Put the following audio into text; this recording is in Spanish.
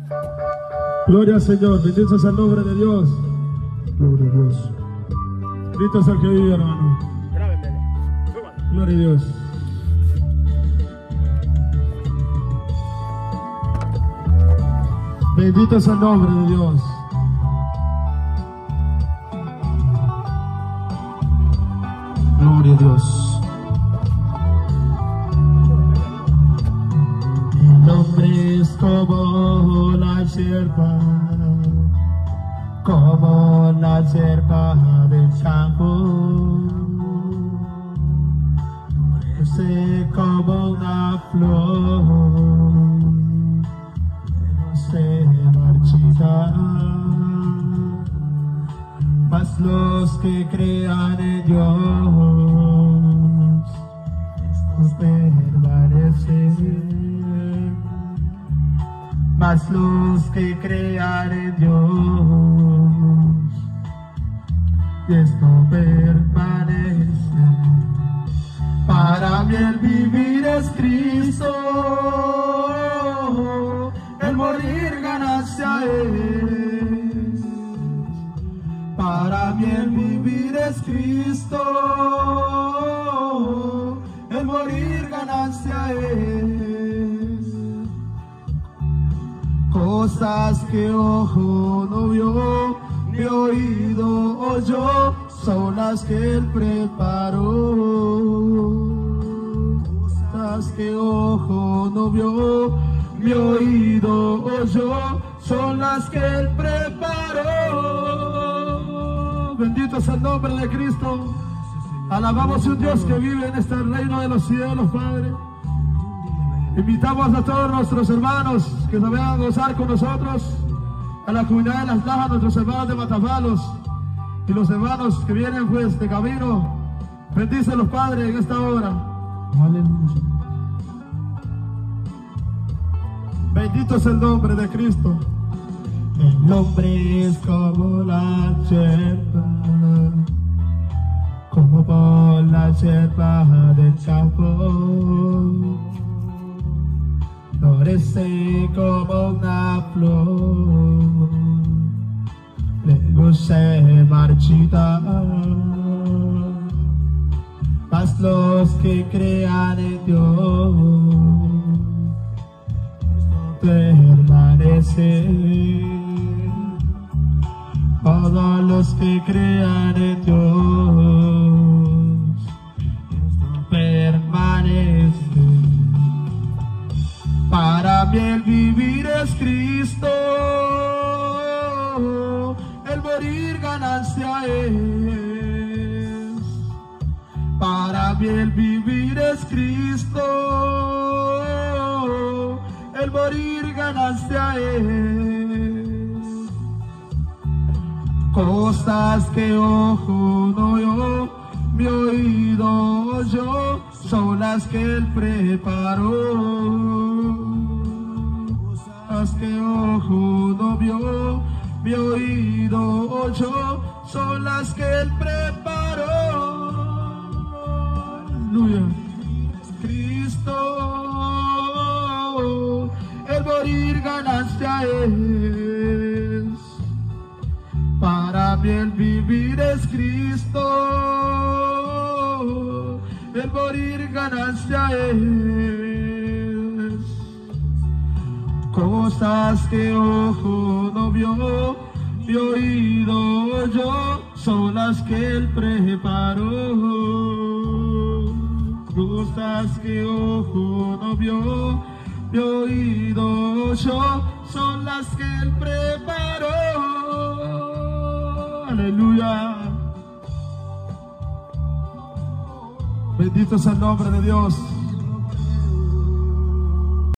Gloria al Señor, bendito es el nombre de Dios. Gloria a Dios. Bendito es el que vive, hermano. Gloria a Dios. Bendito es el nombre de Dios. Gloria a Dios. El nombre es como la hierba del campo, florece como una flor, no se marchita, mas los que crean en Dios no permanecen. Mas los que crean en Dios, esto permanece. Para mí el vivir es Cristo, el morir ganancia es. Para mí el vivir es Cristo, el morir ganancia es. Cosas que ojo no vio, ni oído oyó, son las que Él preparó. Cosas que ojo no vio, ni oído oyó, son las que Él preparó. Bendito es el nombre de Cristo. Alabamos a un Dios que vive en este reino de los cielos, Padre. Invitamos a todos nuestros hermanos que se vengan a gozar con nosotros, a la comunidad de Las Lajas, nuestros hermanos de Matafalos y los hermanos que vienen pues de camino. Bendícelos, Padre, en esta hora. Aleluya. Bendito es el nombre de Cristo. El nombre es como la hierba, como la hierba del campo. Florece como una flor, luego se marchita, mas los que crean en Dios permanecen. Todos los que crean en Dios permanecen. Para mí el vivir es Cristo, el morir ganancia es. Para mí el vivir es Cristo, el morir ganancia es. Cosas que ojo no vio, mi oído oyó, son las que Él preparó. Cosas que ojo no vio, mi oído oyó, son las que Él preparó. Aleluya. Cristo, el morir ganancia es. Para mí el vivir es Cristo, el morir ganancia es. Cosas que ojo no vio, mi oído oyó, son las que Él preparó. Cosas que ojo no vio, mi oído oyó, son las que Él preparó. Aleluya. Bendito es el nombre de Dios.